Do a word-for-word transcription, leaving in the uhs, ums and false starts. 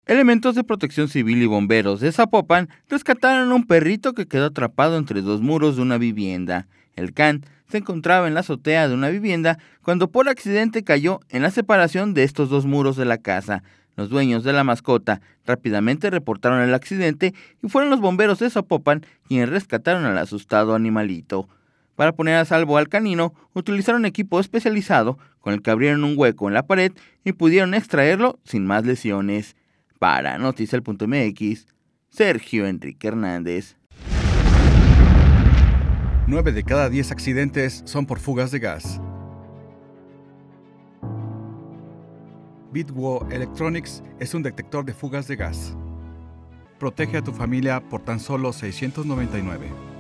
Elementos de protección civil y bomberos de Zapopan rescataron a un perrito que quedó atrapado entre dos muros de una vivienda. El can se encontraba en la azotea de una vivienda cuando por accidente cayó en la separación de estos dos muros de la casa. Los dueños de la mascota rápidamente reportaron el accidente y fueron los bomberos de Zapopan quienes rescataron al asustado animalito. Para poner a salvo al canino, utilizaron equipo especializado con el que abrieron un hueco en la pared y pudieron extraerlo sin más lesiones. Para Noticiel punto m x, Sergio Enrique Hernández. nueve de cada diez accidentes son por fugas de gas. Bitwo Electronics es un detector de fugas de gas. Protege a tu familia por tan solo seiscientos noventa y nueve.